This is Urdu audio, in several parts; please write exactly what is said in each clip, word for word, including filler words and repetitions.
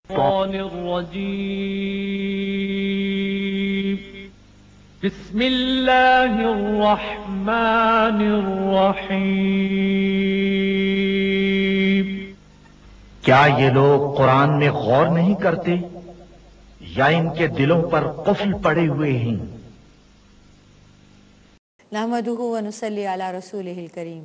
الشيطان الرجيم بسم الله الرحمن الرحيم کیا یہ لوگ قرآن میں غور نہیں کرتے یا ان کے دلوں پر قفل پڑے ہوئے ہیں؟ نحمدہ و نصلی علی رسولہ الکریم۔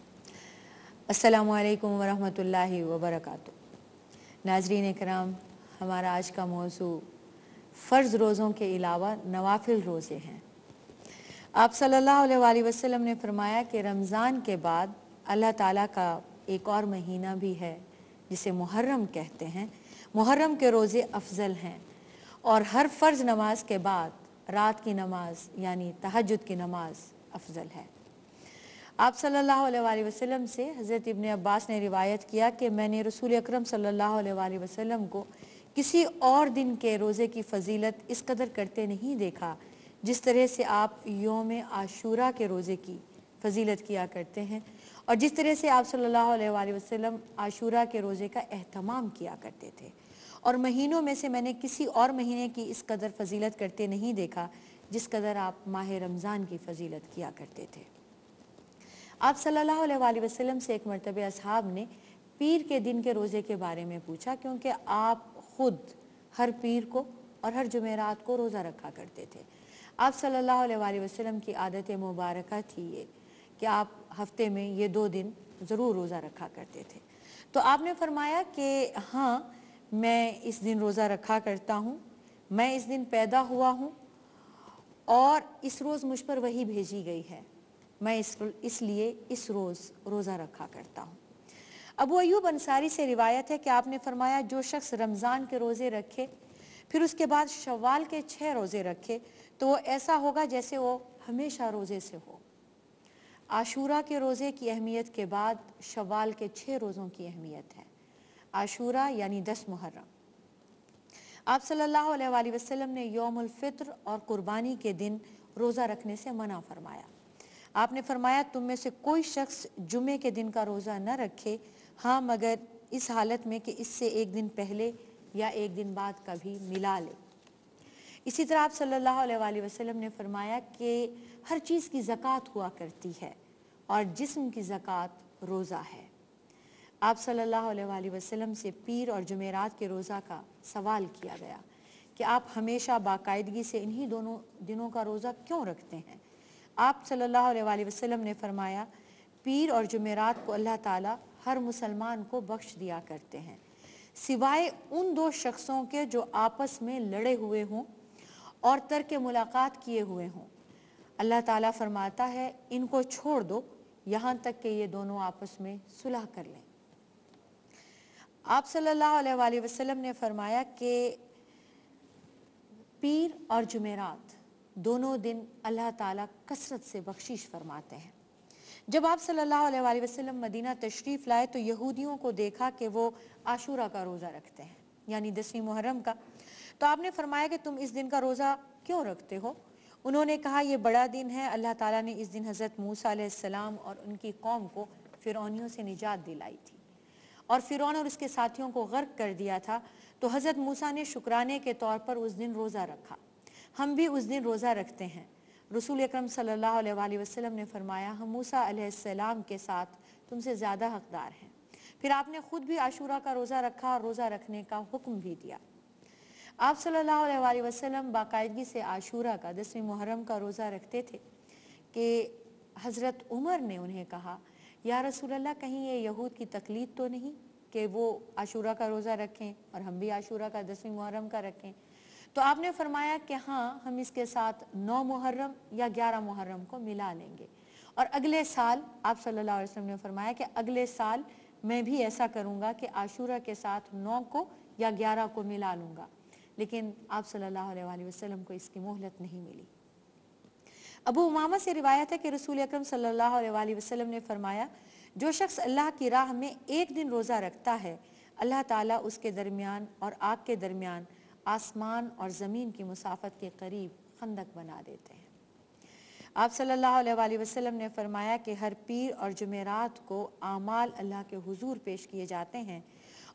السلام علیکم ورحمۃ اللہ وبرکاتہ۔ ناظرین کرام، ہمارا آج کا موضوع فرض روزوں کے علاوہ نوافل روزے ہیں۔ آپ صلی اللہ علیہ وآلہ وسلم نے فرمایا کہ رمضان کے بعد اللہ تعالیٰ کا ایک اور مہینہ بھی ہے جسے محرم کہتے ہیں۔ محرم کے روزے افضل ہیں اور ہر فرض نماز کے بعد رات کی نماز یعنی تہجد کی نماز افضل ہے۔ آپ صلی اللہ علیہ وآلہ وسلم سے حضرت ابن عباس نے روایت کیا کہ میں نے رسول اکرم صلی اللہ علیہ وآلہ وسلم کو کسی اور دن کے روزے کی فضیلت اس قدر کرتے نہیں دیکھا جس طرح سے آپ یوم عاشورہ کے روزے کی فضیلت کیا کرتے ہیں، اور جس طرح سے آپ صلی اللہ علیہ وآلہ وسلم عاشورہ کے روزے کا اہتمام کیا کرتے تھے۔ اور مہینوں میں سے میں نے کسی اور مہینے کی اس قدر فضیلت کرتے نہیں دیکھا جس قدر آپ ماہ رمضان کی فضیلت کیا کرتے تھے۔ آپ صلی اللہ علیہ وآلہ وسلم سے ایک مرتبہ اصحاب نے پیر کے دن کے روزے کے بارے میں پوچھا، کیونکہ آپ خود ہر پیر کو اور ہر جمعرات کو روزہ رکھا کرتے تھے۔ آپ صلی اللہ علیہ وآلہ وسلم کی عادت مبارکہ تھی یہ کہ آپ ہفتے میں یہ دو دن ضرور روزہ رکھا کرتے تھے۔ تو آپ نے فرمایا کہ ہاں، میں اس دن روزہ رکھا کرتا ہوں، میں اس دن پیدا ہوا ہوں اور اس روز مجھ پر وحی بھیجی گئی ہے، میں اس اس لیے اس روز روزہ رکھا کرتا ہوں۔ ابو ایوب انصاری سے روایت ہے کہ آپ نے فرمایا جو شخص رمضان کے روزے رکھے پھر اس کے بعد شوال کے چھ روزے رکھے تو وہ ایسا ہوگا جیسے وہ ہمیشہ روزے سے ہو۔ عاشورہ کے روزے کی اہمیت کے بعد شوال کے چھ روزوں کی اہمیت ہے۔ عاشورہ یعنی دس محرم۔ آپ صلی اللہ علیہ وآلہ وسلم نے یوم الفطر اور قربانی کے دن روزہ رکھنے سے منع فرمایا۔ آپ نے فرمایا تم میں سے کوئی شخص جمعے کے دن کا روزہ نہ رکھے، ہاں مگر اس حالت میں کہ اس سے ایک دن پہلے یا ایک دن بعد کا بھی ملا لے۔ اسی طرح آپ صلی اللہ علیہ وآلہ وسلم نے فرمایا کہ ہر چیز کی زکوٰۃ ہوا کرتی ہے اور جسم کی زکوٰۃ روزہ ہے۔ آپ صلی اللہ علیہ وآلہ وسلم سے پیر اور جمعرات کے روزہ کا سوال کیا گیا کہ آپ ہمیشہ باقاعدگی سے انہی دونوں دنوں کا روزہ کیوں رکھتے ہیں؟ آپ صلی اللہ علیہ وآلہ وسلم نے فرمایا پیر اور جمعرات کو اللہ تعالیٰ ہر مسلمان کو بخش دیا کرتے ہیں سوائے ان دو شخصوں کے جو آپس میں لڑے ہوئے ہوں اور ترک ملاقات کیے ہوئے ہوں۔ اللہ تعالیٰ فرماتا ہے ان کو چھوڑ دو یہاں تک کہ یہ دونوں آپس میں صلح کر لیں۔ آپ صلی اللہ علیہ وآلہ وسلم نے فرمایا کہ پیر اور جمعرات دونوں دن اللہ تعالیٰ کثرت سے بخشش فرماتے ہیں۔ جب آپ صلی اللہ علیہ وآلہ وسلم مدینہ تشریف لائے تو یہودیوں کو دیکھا کہ وہ عاشورہ کا روزہ رکھتے ہیں یعنی دسویں محرم کا، تو آپ نے فرمایا کہ تم اس دن کا روزہ کیوں رکھتے ہو؟ انہوں نے کہا یہ بڑا دن ہے، اللہ تعالیٰ نے اس دن حضرت موسیٰ علیہ السلام اور ان کی قوم کو فرعونیوں سے نجات دلائی تھی اور فرعون اور اس کے ساتھیوں کو غرق کر دیا تھا، تو حضرت موسیٰ نے شکرانے کے طور پر اس دن روزہ رکھا۔ ہم بھی اس دن روزہ رکھتے ہیں۔ رسول اکرم صلی اللہ علیہ وآلہ وسلم نے فرمایا ہم موسیٰ علیہ السلام کے ساتھ تم سے زیادہ حقدار ہیں۔ پھر آپ نے خود بھی عاشورہ کا روزہ رکھا اور روزہ رکھنے کا حکم بھی دیا۔ آپ صلی اللہ علیہ وآلہ وسلم باقاعدگی سے عاشورہ کا دسویں محرم کا روزہ رکھتے تھے کہ حضرت عمر نے انہیں کہا یا رسول اللہ کہیں یہ یہود کی تقلید تو نہیں کہ وہ عاشورہ کا روزہ رکھیں اور ہم بھی عاشورہ کا دسویں محرم کا رکھیں؟ تو آپ نے فرمایا کہ ہاں ہم اس کے ساتھ نو محرم یا گیارہ محرم کو ملا لیں گے، اور اگلے سال آپ صلی اللہ علیہ وسلم نے فرمایا کہ اگلے سال میں بھی ایسا کروں گا کہ عاشورہ کے ساتھ نو کو یا گیارہ کو ملا لوں گا، لیکن آپ صلی اللہ علیہ وآلہ وسلم کو اس کی مہلت نہیں ملی۔ ابو امامہ سے روایت ہے کہ رسول اکرم صلی اللہ علیہ وآلہ وسلم نے فرمایا جو شخص اللہ کی راہ میں ایک دن روزہ رکھتا ہے اللہ تعالیٰ اس کے درمیان اور آگ کے درمیان آسمان اور زمین کی مسافت کے قریب خندق بنا دیتے ہیں۔ آپ صلی اللہ علیہ وآلہ وسلم نے فرمایا کہ ہر پیر اور جمعرات کو اعمال اللہ کے حضور پیش کیے جاتے ہیں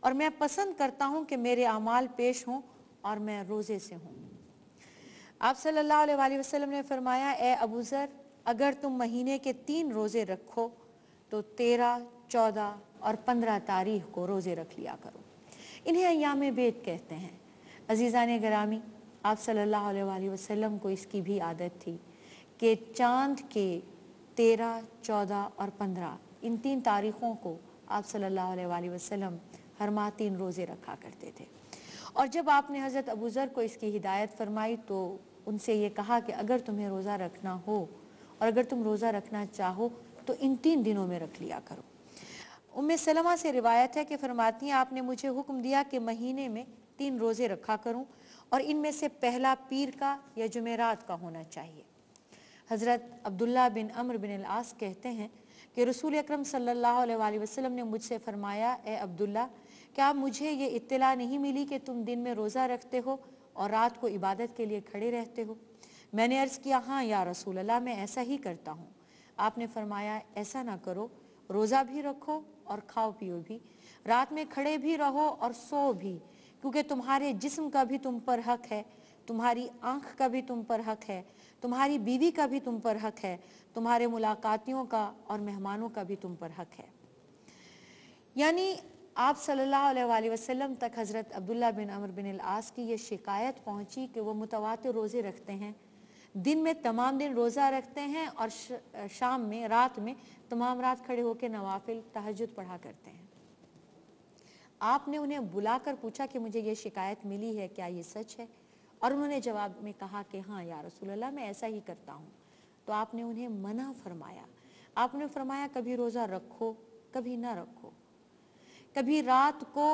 اور میں پسند کرتا ہوں کہ میرے اعمال پیش ہوں اور میں روزے سے ہوں۔ آپ صلی اللہ علیہ وآلہ وسلم نے فرمایا، اے ابو ذر، اگر تم مہینے کے تین روزے رکھو تو تیرہ، چودہ اور پندرہ تاریخ کو روزے رکھ لیا کرو۔ انہیں ایام بیت کہتے ہیں۔ عزیزان گرامی، آپ صلی اللہ علیہ وآلہ وسلم کو اس کی بھی عادت تھی کہ چاند کے تیرہ، چودہ اور پندرہ ان تین تاریخوں کو آپ صلی اللہ علیہ وآلہ وسلم ہر ماہ تین روزے رکھا کرتے تھے۔ اور جب آپ نے حضرت ابو ذر کو اس کی ہدایت فرمائی تو ان سے یہ کہا کہ اگر تمہیں روزہ رکھنا ہو اور اگر تم روزہ رکھنا چاہو تو ان تین دنوں میں رکھ لیا کرو۔ ام سلمہ سے روایت ہے کہ فرماتی ہیں، آپ نے مجھے حکم دیا کہ مہینے میں تین روزے رکھا کروں اور ان میں سے پہلا پیر کا یا جمعرات کا ہونا چاہیے۔ حضرت عبداللہ بن عمرو بن العاص کہتے ہیں کہ رسول اکرم صلی اللہ علیہ وآلہ وسلم نے مجھ سے فرمایا، اے عبداللہ، کیا مجھے یہ اطلاع نہیں ملی کہ تم دن میں روزہ رکھتے ہو اور رات کو عبادت کے لیے کھڑے رہتے ہو؟ میں نے عرض کیا، ہاں یا رسول اللہ، میں ایسا ہی کرتا ہوں۔ آپ نے فرمایا، ایسا نہ کرو، روزہ بھی رکھو اور کھاؤ پیو بھی، رات میں کھڑے بھی رہو اور سو بھی، کیونکہ تمہارے جسم کا بھی تم پر حق ہے، تمہاری آنکھ کا بھی تم پر حق ہے، تمہاری بیوی کا بھی تم پر حق ہے، تمہارے ملاقاتیوں کا اور مہمانوں کا بھی تم پر حق ہے۔ یعنی آپ صلی اللہ علیہ وآلہ وسلم تک حضرت عبداللہ بن عمرو بن العاص کی یہ شکایت پہنچی کہ وہ متواتر روزے رکھتے ہیں، دن میں تمام دن روزہ رکھتے ہیں اور شام میں، رات میں تمام رات کھڑے ہو کے نوافل تہجد پڑھا کرتے ہیں۔ آپ نے انہیں بلا کر پوچھا کہ مجھے یہ شکایت ملی ہے، کیا یہ سچ ہے؟ اور انہوں نے جواب میں کہا کہ ہاں یا رسول اللہ، میں ایسا ہی کرتا ہوں۔ تو آپ نے انہیں منع فرمایا۔ آپ نے فرمایا، کبھی روزہ رکھو، کبھی نہ رکھو، کبھی رات کو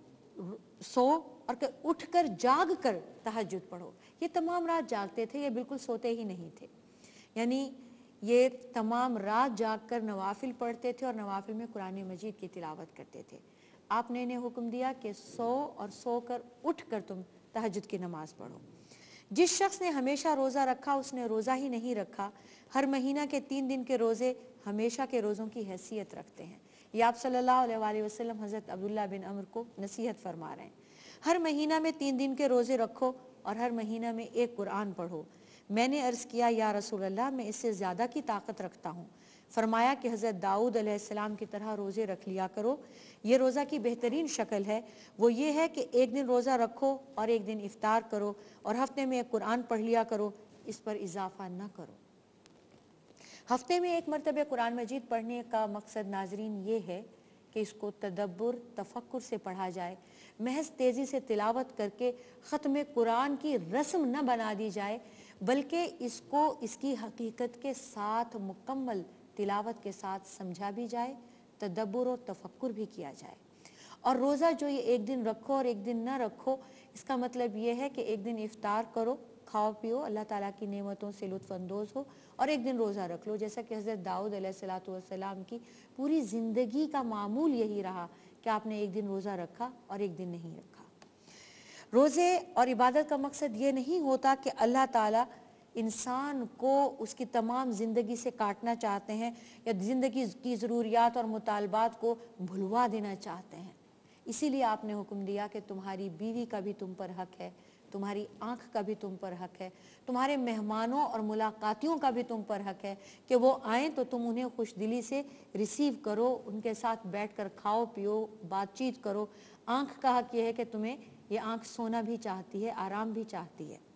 سو اور اٹھ کر جاگ کر تہجد پڑھو۔ یہ تمام رات جاگتے تھے، یہ بالکل سوتے ہی نہیں تھے، یعنی یہ تمام رات جاگ کر نوافل پڑھتے تھے اور نوافل میں قرآن مجید کی تلاوت کرتے تھے۔ آپ نے انہیں حکم دیا کہ سو اور سو کر اٹھ کر تم تہجد کی نماز پڑھو۔ جس شخص نے ہمیشہ روزہ رکھا اس نے روزہ ہی نہیں رکھا۔ ہر مہینہ کے تین دن کے روزے ہمیشہ کے روزوں کی حیثیت رکھتے ہیں۔ یہ آپ صلی اللہ علیہ وآلہ وسلم حضرت عبداللہ بن عمر کو نصیحت فرما رہے ہیں۔ ہر مہینہ میں تین دن کے روزے رکھو اور ہر مہینہ میں ایک قرآن پڑھو۔ میں نے عرض کیا، یا رسول اللہ، میں اس سے زیادہ کی طاقت رکھتا ہوں۔ فرمایا کہ حضرت داؤد علیہ السلام کی طرح روزے رکھ لیا کرو۔ یہ روزہ کی بہترین شکل ہے، وہ یہ ہے کہ ایک دن روزہ رکھو اور ایک دن افطار کرو اور ہفتے میں ایک قرآن پڑھ لیا کرو، اس پر اضافہ نہ کرو۔ ہفتے میں ایک مرتبہ قرآن مجید پڑھنے کا مقصد ناظرین یہ ہے کہ اس کو تدبر، تفکر سے پڑھا جائے، محض تیزی سے تلاوت کر کے ختم قرآن کی رسم نہ بنا دی جائے، بلکہ اس کو اس کی حقیقت کے ساتھ مکمل تلاوت کے ساتھ سمجھا بھی جائے، تدبر و تفکر بھی کیا جائے۔ اور روزہ جو یہ ایک دن رکھو اور ایک دن نہ رکھو، اس کا مطلب یہ ہے کہ ایک دن افطار کرو، کھاؤ پیو، اللہ تعالیٰ کی نعمتوں سے لطف اندوز ہو، اور ایک دن روزہ رکھ لو، جیسا کہ حضرت داؤد علیہ الصلوۃ والسلام کی پوری زندگی کا معمول یہی رہا کہ آپ نے ایک دن روزہ رکھا اور ایک دن نہیں رکھا۔ روزے اور عبادت کا مقصد یہ نہیں ہوتا کہ اللہ تعالیٰ انسان کو اس کی تمام زندگی سے کاٹنا چاہتے ہیں یا زندگی کی ضروریات اور مطالبات کو بھلوا دینا چاہتے ہیں۔ اسی لیے آپ نے حکم دیا کہ تمہاری بیوی کا بھی تم پر حق ہے، تمہاری آنکھ کا بھی تم پر حق ہے، تمہارے مہمانوں اور ملاقاتیوں کا بھی تم پر حق ہے کہ وہ آئیں تو تم انہیں خوش دلی سے ریسیو کرو، ان کے ساتھ بیٹھ کر کھاؤ پیو، بات چیت کرو۔ آنکھ کا حق یہ ہے کہ تمہیں یہ آنکھ سونا بھی چاہتی ہے، آرام بھی چاہتی ہے۔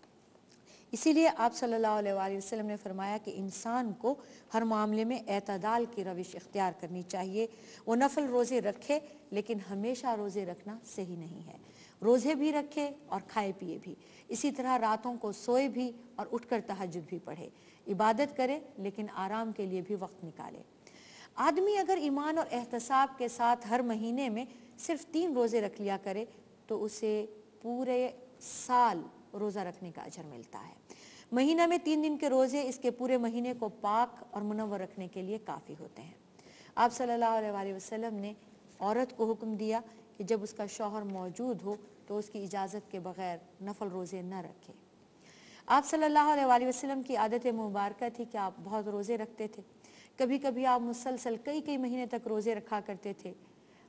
اسی لیے آپ صلی اللہ علیہ وآلہ وسلم نے فرمایا کہ انسان کو ہر معاملے میں اعتدال کی روش اختیار کرنی چاہیے۔ وہ نفل روزے رکھے لیکن ہمیشہ روزے رکھنا صحیح نہیں ہے، روزے بھی رکھے اور کھائے پیے بھی، اسی طرح راتوں کو سوئے بھی اور اٹھ کر تہجد بھی پڑھے، عبادت کرے لیکن آرام کے لیے بھی وقت نکالے۔ آدمی اگر ایمان اور احتساب کے ساتھ ہر مہینے میں صرف تین روزے رکھ لیا کرے تو اسے پورے سال روزہ رکھنے کا اجر ملتا ہے۔ مہینہ میں تین دن کے روزے اس کے پورے مہینے کو پاک اور منور رکھنے کے لیے کافی ہوتے ہیں۔ آپ صلی اللہ علیہ وآلہ وسلم نے عورت کو حکم دیا کہ جب اس کا شوہر موجود ہو تو اس کی اجازت کے بغیر نفل روزے نہ رکھے۔ آپ صلی اللہ علیہ وآلہ وسلم کی عادت مبارکہ تھی کہ آپ بہت روزے رکھتے تھے، کبھی کبھی آپ مسلسل کئی کئی مہینے تک روزے رکھا کرتے تھے۔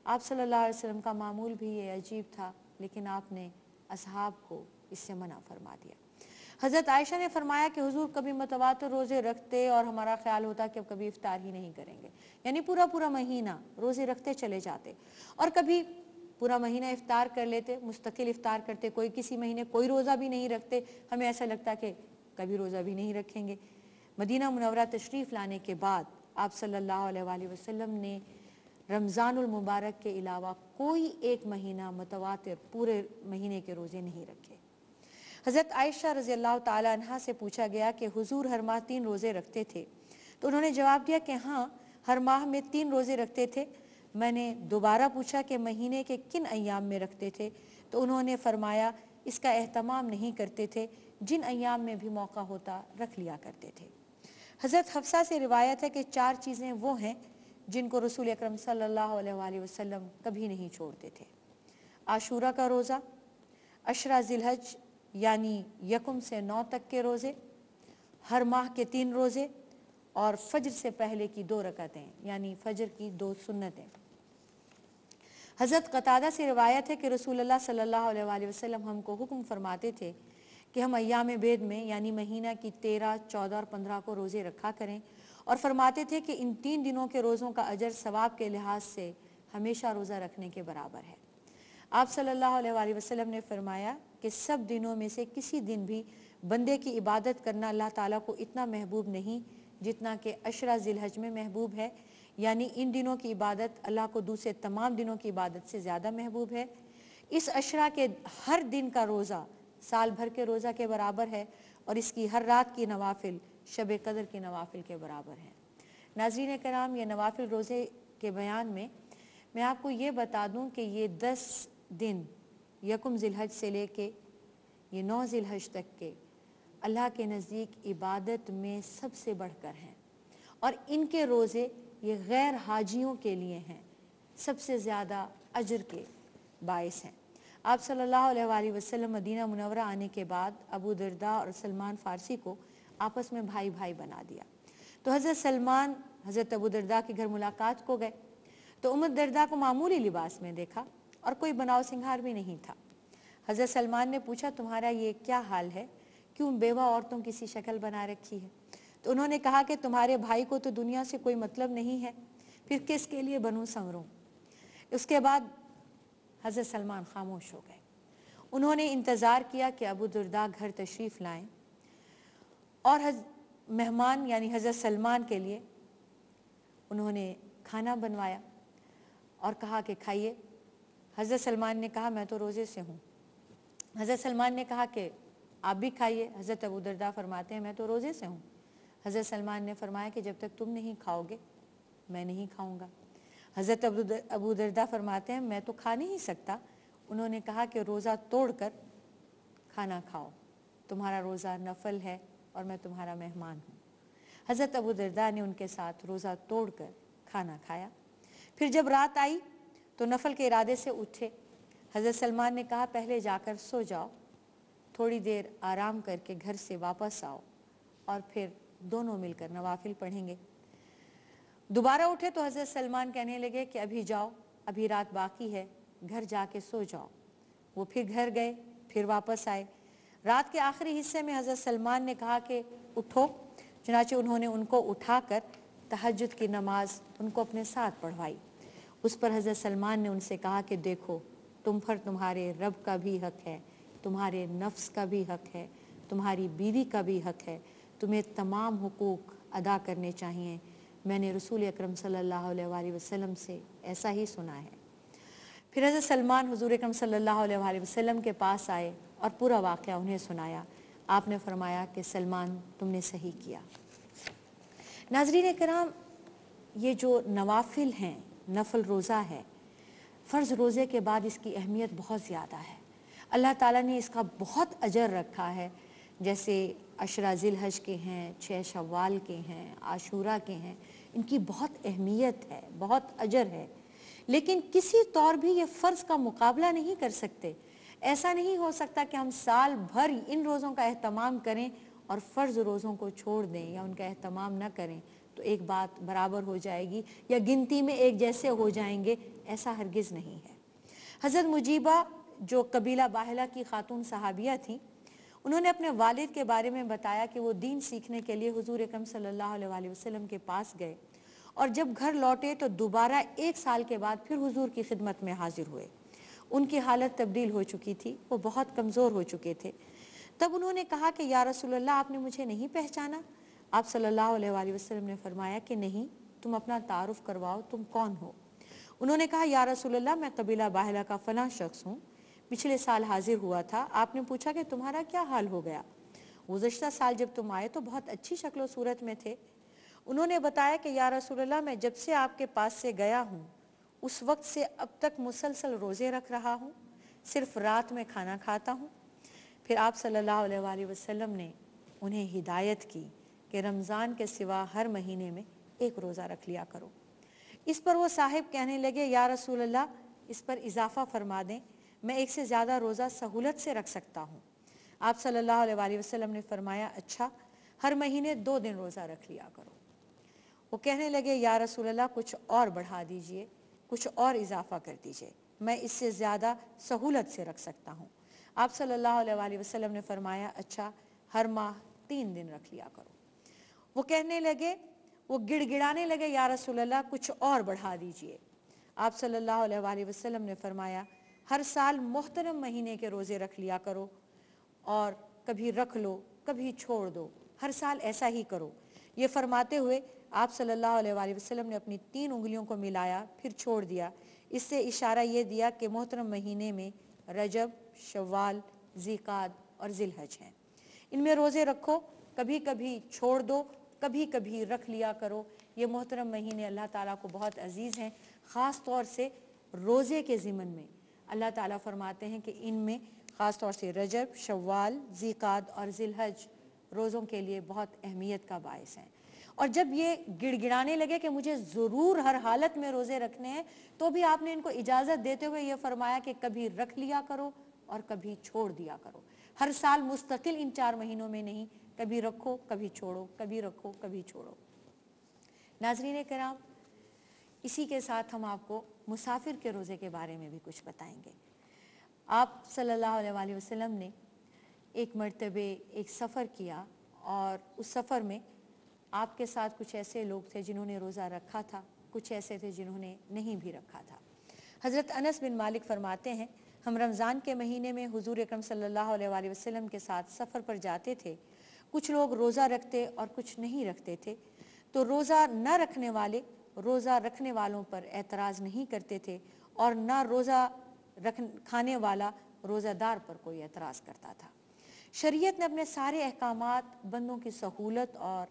آپ صلی اللہ علیہ وسلم کا معمول بھی یہ عجیب تھا، لیکن آپ نے اصحاب کو اس سے منع فرما دیا۔ حضرت عائشہ نے فرمایا کہ حضور کبھی متواتر روزے رکھتے اور ہمارا خیال ہوتا کہ اب کبھی افطار ہی نہیں کریں گے، یعنی پورا پورا مہینہ روزے رکھتے چلے جاتے، اور کبھی پورا مہینہ افطار کر لیتے، مستقل افطار کرتے، کوئی کسی مہینے کوئی روزہ بھی نہیں رکھتے، ہمیں ایسا لگتا کہ کبھی روزہ بھی نہیں رکھیں گے۔ مدینہ منورہ تشریف لانے کے بعد آپ صلی اللہ علیہ وآلہ وسلم نے رمضان المبارک کے علاوہ کوئی ایک مہینہ متواتر پورے مہینے کے روزے نہیں رکھے۔ حضرت عائشہ رضی اللہ تعالی عنہ سے پوچھا گیا کہ حضور ہر ماہ تین روزے رکھتے تھے، تو انہوں نے جواب دیا کہ ہاں، ہر ماہ میں تین روزے رکھتے تھے۔ میں نے دوبارہ پوچھا کہ مہینے کے کن ایام میں رکھتے تھے، تو انہوں نے فرمایا اس کا اہتمام نہیں کرتے تھے، جن ایام میں بھی موقع ہوتا رکھ لیا کرتے تھے۔ حضرت حفصہ سے روایت ہے کہ چار چیزیں وہ ہیں جن کو رسول اکرم صلی اللہ علیہ وآلہ وسلم کبھی نہیں چھوڑتے تھے: عاشورہ کا روزہ، عشرہ ذی الحج یعنی یکم سے نو تک کے روزے، ہر ماہ کے تین روزے، اور فجر سے پہلے کی دو رکعتیں یعنی فجر کی دو سنتیں۔ حضرت قتادہ سے روایت ہے کہ رسول اللہ صلی اللہ علیہ وآلہ وسلم ہم کو حکم فرماتے تھے کہ ہم ایام بید میں یعنی مہینہ کی تیرہ، چودہ اور پندرہ کو روزے رکھا کریں، اور فرماتے تھے کہ ان تین دنوں کے روزوں کا اجر ثواب کے لحاظ سے ہمیشہ روزہ رکھنے کے برابر ہے۔ آپ صلی اللہ علیہ وآلہ وسلم نے فرمایا کہ سب دنوں میں سے کسی دن بھی بندے کی عبادت کرنا اللہ تعالیٰ کو اتنا محبوب نہیں جتنا کہ عشرہ ذی الحج میں محبوب ہے، یعنی ان دنوں کی عبادت اللہ کو دوسرے تمام دنوں کی عبادت سے زیادہ محبوب ہے۔ اس عشرہ کے ہر دن کا روزہ سال بھر کے روزہ کے برابر ہے، اور اس کی ہر رات کی نوافل شب قدر کی نوافل کے برابر ہیں۔ ناظرین کرام، یہ نوافل روزے کے بیان میں میں آپ کو یہ بتا دوں کہ یہ دس دن یکم ذی الحج سے لے کے یہ نو ذی الحج تک کے اللہ کے نزدیک عبادت میں سب سے بڑھ کر ہیں، اور ان کے روزے یہ غیر حاجیوں کے لیے ہیں، سب سے زیادہ اجر کے باعث ہیں۔ آپ صلی اللہ علیہ وآلہ وسلم مدینہ منورہ آنے کے بعد ابو درداء اور سلمان فارسی کو آپس میں بھائی بھائی بنا دیا، تو حضرت سلمان حضرت ابو درداء کے گھر ملاقات کو گئے، تو ام درداء کو معمولی لباس میں دیکھا اور کوئی بناؤ سنگھار بھی نہیں تھا۔ حضرت سلمان نے پوچھا تمہارا یہ کیا حال ہے، کیوں بیوہ عورتوں کی سی شکل بنا رکھی ہے؟ تو انہوں نے کہا کہ تمہارے بھائی کو تو دنیا سے کوئی مطلب نہیں ہے، پھر کس کے لیے بنوں سنوروں؟ اس کے بعد حضرت سلمان خاموش ہو گئے۔ انہوں نے انتظار کیا کہ ابو درداء گھر تشریف لائیں، اور مہمان یعنی حضرت سلمان کے لیے انہوں نے کھانا بنوایا اور کہا کہ کھائیے۔ حضرت سلمان نے کہا میں تو روزے سے ہوں۔ حضرت سلمان نے کہا کہ آپ بھی کھائیے۔ حضرت ابو درداء فرماتے ہیں میں تو روزے سے ہوں۔ حضرت سلمان نے فرمایا کہ جب تک تم نہیں کھاؤ گے میں نہیں کھاؤں گا۔ حضرت ابو درداء فرماتے ہیں میں تو کھا نہیں سکتا۔ انہوں نے کہا کہ روزہ توڑ کر کھانا کھاؤ، تمہارا روزہ نفل ہے اور میں تمہارا مہمان ہوں۔ حضرت ابو درداء نے ان کے ساتھ روزہ توڑ کر کھانا کھایا۔ پھر جب رات آئی تو نفل کے ارادے سے اٹھے۔ حضرت سلمان نے کہا پہلے جا کر سو جاؤ، تھوڑی دیر آرام کر کے گھر سے واپس آؤ اور پھر دونوں مل کر نوافل پڑھیں گے۔ دوبارہ اٹھے تو حضرت سلمان کہنے لگے کہ ابھی جاؤ، ابھی رات باقی ہے، گھر جا کے سو جاؤ۔ وہ پھر گھر گئے، پھر واپس آئے۔ رات کے آخری حصے میں حضرت سلمان نے کہا کہ اٹھو، چنانچہ انہوں نے ان کو اٹھا کر تہجد کی نماز ان کو اپنے ساتھ پڑھوائی۔ اس پر حضرت سلمان نے ان سے کہا کہ دیکھو تم پر تمہارے رب کا بھی حق ہے، تمہارے نفس کا بھی حق ہے، تمہاری بیوی کا بھی حق ہے، تمہیں تمام حقوق ادا کرنے چاہیے۔ میں نے رسول اکرم صلی اللہ علیہ وآلہ وسلم سے ایسا ہی سنا ہے۔ پھر حضرت سلمان حضور اکرم صلی اللہ علیہ وآلہ وسلم کے پاس آئے اور پورا واقعہ انہیں سنایا۔ آپ نے فرمایا کہ سلمان تم نے صحیح کیا۔ ناظرین کرام، یہ جو نوافل ہیں، نفل روزہ ہے، فرض روزے کے بعد اس کی اہمیت بہت زیادہ ہے۔ اللہ تعالیٰ نے اس کا بہت اجر رکھا ہے، جیسے عشرہ ذی الحج کے ہیں، چھ شوال کے ہیں، عاشورہ کے ہیں، ان کی بہت اہمیت ہے، بہت اجر ہے، لیکن کسی طور بھی یہ فرض کا مقابلہ نہیں کر سکتے۔ ایسا نہیں ہو سکتا کہ ہم سال بھر ان روزوں کا اہتمام کریں اور فرض روزوں کو چھوڑ دیں یا ان کا اہتمام نہ کریں۔ تو ایک بات برابر ہو جائے گی یا گنتی میں ایک جیسے ہو جائیں گے، ایسا ہرگز نہیں ہے۔ حضرت مجیبہ جو قبیلہ باہلہ کی خاتون صحابیہ تھیں، انہوں نے اپنے والد کے بارے میں بتایا کہ وہ دین سیکھنے کے لیے حضور اکرم صلی اللہ علیہ وآلہ وسلم کے پاس گئے اور جب گھر لوٹے تو دوبارہ ایک سال کے بعد پھر حضور کی خدمت میں حاضر ہوئے۔ ان کی حالت تبدیل ہو چکی تھی، وہ بہت کمزور ہو چکے تھے۔ تب انہوں نے کہا کہ یا رسول اللہ آپ نے مجھے نہیں پہچانا؟ آپ صلی اللہ علیہ وآلہ وسلم نے فرمایا کہ نہیں، تم اپنا تعارف کرواؤ، تم کون ہو؟ انہوں نے کہا یا رسول اللہ میں قبیلہ باہلہ کا فلاں شخص ہوں، پچھلے سال حاضر ہوا تھا۔ آپ نے پوچھا کہ تمہارا کیا حال ہو گیا؟ گزشتہ سال جب تم آئے تو بہت اچھی شکل و صورت میں تھے۔ انہوں نے بتایا کہ یا رسول اللہ میں جب سے آپ کے پاس سے گیا ہوں اس وقت سے اب تک مسلسل روزے رکھ رہا ہوں، صرف رات میں کھانا کھاتا ہوں۔ پھر آپ صلی اللہ علیہ وآلہ وسلم نے انہیں ہدایت کی کہ رمضان کے سوا ہر مہینے میں ایک روزہ رکھ لیا کرو۔ اس پر وہ صاحب کہنے لگے یا رسول اللہ اس پر اضافہ فرما دیں، میں ایک سے زیادہ روزہ سہولت سے رکھ سکتا ہوں۔ آپ صلی اللہ علیہ وآلہ وسلم نے فرمایا اچھا، ہر مہینے دو دن روزہ رکھ لیا کرو۔ وہ کہنے لگے یا رسول اللہ کچھ اور بڑھا دیجئے، کچھ اور اضافہ کر دیجئے، میں اس سے زیادہ سہولت سے رکھ سکتا ہوں۔ آپ صلی اللہ علیہ وآلہ وسلم نے فرمایا اچھا، ہر ماہ تین دن رکھ لیا کرو۔ وہ کہنے لگے، وہ گڑ گڑانے لگے یا رسول اللہ کچھ اور بڑھا دیجئے۔ آپ صلی اللہ علیہ وآلہ وسلم نے فرمایا ہر سال محترم مہینے کے روزے رکھ لیا کرو، اور کبھی رکھ لو کبھی چھوڑ دو، ہر سال ایسا ہی کرو۔ یہ فرماتے ہوئے آپ صلی اللہ علیہ وآلہ وسلم نے اپنی تین انگلیوں کو ملایا پھر چھوڑ دیا۔ اس سے اشارہ یہ دیا کہ محترم مہینے میں رجب، شوال، ذیقعد اور ذی الحج ہیں، ان میں روزے رکھو، کبھی کبھی چھوڑ دو، کبھی کبھی رکھ لیا کرو۔ یہ محترم مہینے اللہ تعالیٰ کو بہت عزیز ہیں، خاص طور سے روزے کے ضمن میں اللہ تعالیٰ فرماتے ہیں کہ ان میں خاص طور سے رجب، شوال، ذیقعد اور ذی الحج روزوں کے لیے بہت اہمیت کا باعث ہیں۔ اور جب یہ گڑ گڑانے لگے کہ مجھے ضرور ہر حالت میں روزے رکھنے ہیں، تو بھی آپ نے ان کو اجازت دیتے ہوئے یہ فرمایا کہ کبھی رکھ لیا کرو اور کبھی چھوڑ دیا کرو، ہر سال مستقل ان چار مہینوں میں نہیں، کبھی رکھو کبھی چھوڑو، کبھی رکھو کبھی چھوڑو۔ ناظرین کرام، اسی کے ساتھ ہم آپ کو مسافر کے روزے کے بارے میں بھی کچھ بتائیں گے۔ آپ صلی اللہ علیہ وآلہ وسلم نے ایک مرتبہ ایک سفر کیا اور اس سفر میں آپ کے ساتھ کچھ ایسے لوگ تھے جنہوں نے روزہ رکھا تھا، کچھ ایسے تھے جنہوں نے نہیں بھی رکھا تھا۔ حضرت انس بن مالک فرماتے ہیں ہم رمضان کے مہینے میں حضور اکرم صلی اللہ علیہ وآلہ وسلم کے ساتھ سفر پر جاتے تھے، کچھ لوگ روزہ رکھتے اور کچھ نہیں رکھتے تھے، تو روزہ نہ رکھنے والے روزہ رکھنے والوں پر اعتراض نہیں کرتے تھے اور نہ روزہ رکھ کھانے والا روزہ دار پر کوئی اعتراض کرتا تھا۔ شریعت نے اپنے سارے احکامات بندوں کی سہولت اور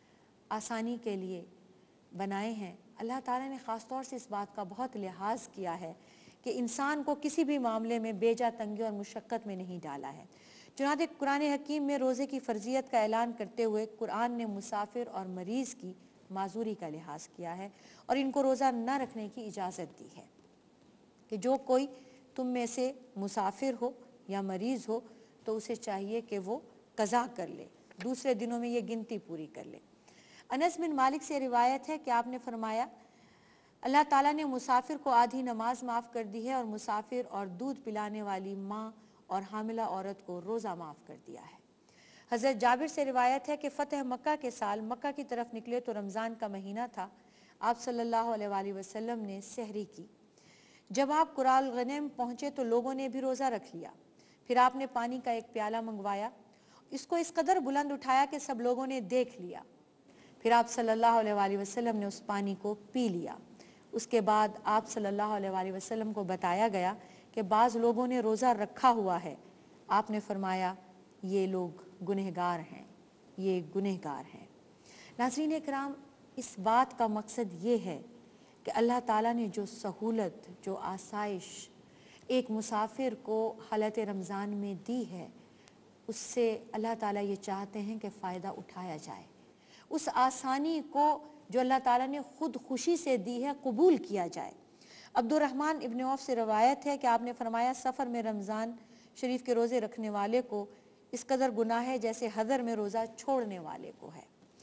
آسانی کے لیے بنائے ہیں۔ اللہ تعالیٰ نے خاص طور سے اس بات کا بہت لحاظ کیا ہے کہ انسان کو کسی بھی معاملے میں بیجا تنگی اور مشقت میں نہیں ڈالا ہے۔ چنانچہ قرآن حکیم میں روزے کی فرضیت کا اعلان کرتے ہوئے قرآن نے مسافر اور مریض کی معذوری کا لحاظ کیا ہے اور ان کو روزہ نہ رکھنے کی اجازت دی ہے کہ جو کوئی تم میں سے مسافر ہو یا مریض ہو تو اسے چاہیے کہ وہ قضا کر لے، دوسرے دنوں میں یہ گنتی پوری کر لے۔ انس بن مالک سے روایت ہے کہ آپ نے فرمایا اللہ تعالیٰ نے مسافر کو آدھی نماز معاف کر دی ہے اور مسافر اور دودھ پلانے والی ماں اور حاملہ عورت کو روزہ معاف کر دیا ہے۔ حضرت جابر سے روایت ہے کہ فتح مکہ کے سال مکہ کی طرف نکلے تو رمضان کا مہینہ تھا، آپ صلی اللہ علیہ وآلہ وسلم نے سحری کی۔ جب آپ قرال غنیم پہنچے تو لوگوں نے بھی روزہ رکھ لیا، پھر آپ نے پانی کا ایک پیالہ منگوایا، اس کو اس قدر بلند اٹھایا کہ سب لوگوں نے دیکھ لیا، پھر آپ صلی اللہ علیہ وآلہ وسلم نے اس پانی کو پی لیا۔ اس کے بعد آپ صلی اللہ علیہ وآلہ وسلم کو بتایا گیا کہ بعض لوگوں نے روزہ رکھا ہوا ہے، آپ نے فرمایا یہ لوگ گنہگار ہیں، یہ گنہگار ہیں۔ ناظرین اکرام، اس بات کا مقصد یہ ہے کہ اللہ تعالیٰ نے جو سہولت، جو آسائش ایک مسافر کو حالت رمضان میں دی ہے، اس سے اللہ تعالیٰ یہ چاہتے ہیں کہ فائدہ اٹھایا جائے، اس آسانی کو جو اللہ تعالیٰ نے خود خوشی سے دی ہے قبول کیا جائے۔ عبد الرحمن ابن عوف سے روایت ہے کہ آپ نے فرمایا سفر میں رمضان شریف کے روزے رکھنے والے کو اس قدر گناہ ہے جیسے حضر میں روزہ چھوڑنے والے کو ہے۔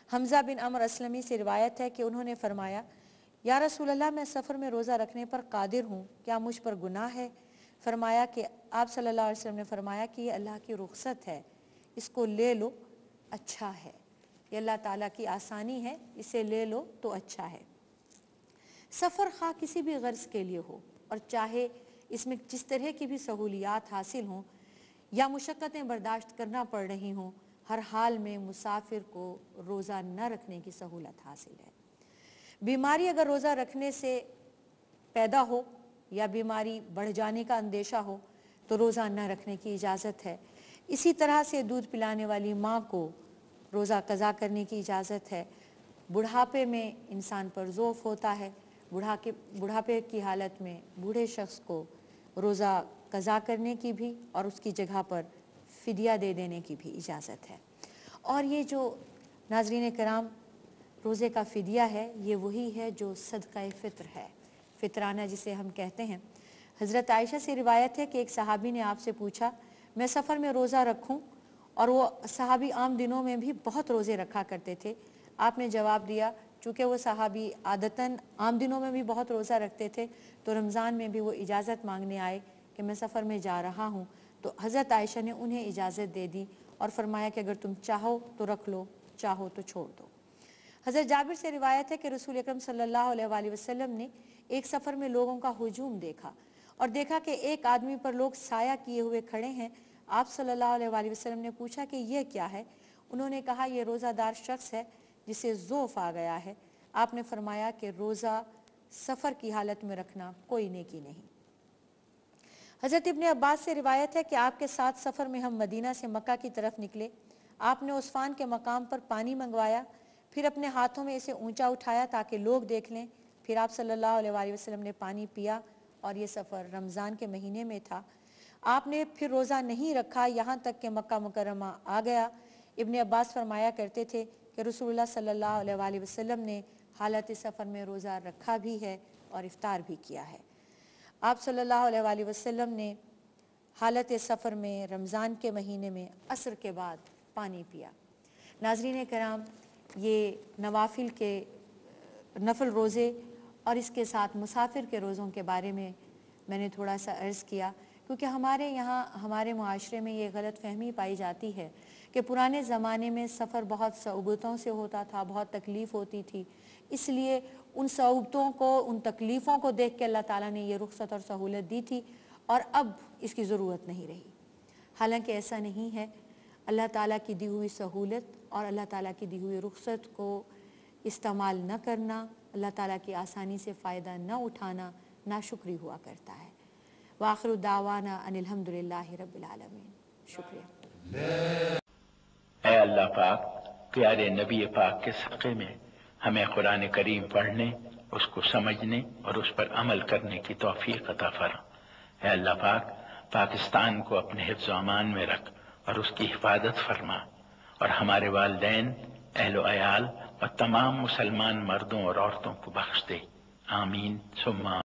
حمزہ بن عمر اسلمی سے روایت ہے کہ انہوں نے فرمایا یا رسول اللہ میں سفر میں روزہ رکھنے پر قادر ہوں، کیا مجھ پر گناہ ہے؟ فرمایا کہ آپ صلی اللہ علیہ وسلم نے فرمایا کہ یہ اللہ کی رخصت ہے، اس کو لے لو، اچھا ہے، یہ اللہ تعالیٰ کی آسانی ہے، اسے لے لو تو اچھا ہے۔ سفر خواہ کسی بھی غرض کے لیے ہو اور چاہے اس میں جس طرح کی بھی سہولیات حاصل ہوں یا مشقتیں برداشت کرنا پڑ رہی ہوں، ہر حال میں مسافر کو روزہ نہ رکھنے کی سہولت حاصل ہے۔ بیماری اگر روزہ رکھنے سے پیدا ہو یا بیماری بڑھ جانے کا اندیشہ ہو تو روزہ نہ رکھنے کی اجازت ہے۔ اسی طرح سے دودھ پلانے والی ماں کو روزہ قضا کرنے کی اجازت ہے۔ بڑھاپے میں انسان پر ضعف ہوتا ہے، بڑھاپے کی حالت میں بوڑھے شخص کو روزہ قضا کرنے کی بھی اور اس کی جگہ پر فدیہ دے دینے کی بھی اجازت ہے۔ اور یہ جو ناظرین کرام روزے کا فدیہ ہے، یہ وہی ہے جو صدقہ فطر ہے، فطرانہ جسے ہم کہتے ہیں۔ حضرت عائشہ سے روایت ہے کہ ایک صحابی نے آپ سے پوچھا میں سفر میں روزہ رکھوں، اور وہ صحابی عام دنوں میں بھی بہت روزے رکھا کرتے تھے۔ آپ نے جواب دیا چونکہ وہ صحابی عادتاً عام دنوں میں بھی بہت روزہ رکھتے تھے تو رمضان میں بھی وہ اجازت مانگنے آئے کہ میں سفر میں جا رہا ہوں، تو حضرت عائشہ نے انہیں اجازت دے دی اور فرمایا کہ اگر تم چاہو تو رکھ لو، چاہو تو چھوڑ دو۔ حضرت جابر سے روایت ہے کہ رسول اکرم صلی اللہ علیہ وآلہ وسلم نے ایک سفر میں لوگوں کا ہجوم دیکھا اور دیکھا کہ ایک آدمی پر لوگ سایہ کیے ہوئے کھڑے ہیں۔ آپ صلی اللہ علیہ وآلہ وسلم نے پوچھا کہ یہ کیا ہے؟ انہوں نے کہا یہ روزہ دار شخص ہے جسے ضعف آ گیا ہے۔ آپ نے فرمایا کہ روزہ سفر کی حالت میں رکھنا کوئی نیکی نہیں۔ حضرت ابن عباس سے روایت ہے کہ آپ کے ساتھ سفر میں ہم مدینہ سے مکہ کی طرف نکلے، آپ نے عثفان کے مقام پر پانی منگوایا، پھر اپنے ہاتھوں میں اسے اونچا اٹھایا تاکہ لوگ دیکھ لیں، پھر آپ صلی اللہ علیہ وآلہ وسلم نے پانی پیا، اور یہ سفر رمضان کے مہینے میں تھا۔ آپ نے پھر روزہ نہیں رکھا یہاں تک کہ مکہ مکرمہ آ گیا۔ ابن عباس فرمایا کرتے تھے کہ رسول اللہ صلی اللہ علیہ وآلہ وسلم نے حالت سفر میں روزہ رکھا بھی ہے اور افطار بھی کیا ہے۔ آپ صلی اللہ علیہ وآلہ وسلم نے حالت سفر میں رمضان کے مہینے میں عصر کے بعد پانی پیا۔ ناظرین کرام، یہ نوافل کے نفل روزے اور اس کے ساتھ مسافر کے روزوں کے بارے میں میں نے تھوڑا سا عرض کیا، کیونکہ ہمارے یہاں ہمارے معاشرے میں یہ غلط فہمی پائی جاتی ہے کہ پرانے زمانے میں سفر بہت صعوبتوں سے ہوتا تھا، بہت تکلیف ہوتی تھی، اس لیے ان صعوبتوں کو، ان تکلیفوں کو دیکھ کے اللہ تعالیٰ نے یہ رخصت اور سہولت دی تھی اور اب اس کی ضرورت نہیں رہی۔ حالانکہ ایسا نہیں ہے۔ اللہ تعالیٰ کی دی ہوئی سہولت اور اللہ تعالیٰ کی دی ہوئی رخصت کو استعمال نہ کرنا، اللہ تعالیٰ کی آسانی سے فائدہ نہ اٹھانا ناشکری ہوا کرتا ہے۔ وآخر دعوانا ان الحمدللہ رب العالمین۔ شکریہ۔ اے اللہ پاک، پیارے نبی پاک کے صدقے میں ہمیں قرآن کریم پڑھنے، اس کو سمجھنے اور اس پر عمل کرنے کی توفیق عطا فرما۔ اے اللہ پاک، پاکستان کو اپنے حفظ و امان میں رکھ اور اس کی حفاظت فرما، اور ہمارے والدین، اہل و عیال اور تمام مسلمان مردوں اور عورتوں کو بخش دے۔ آمین ثم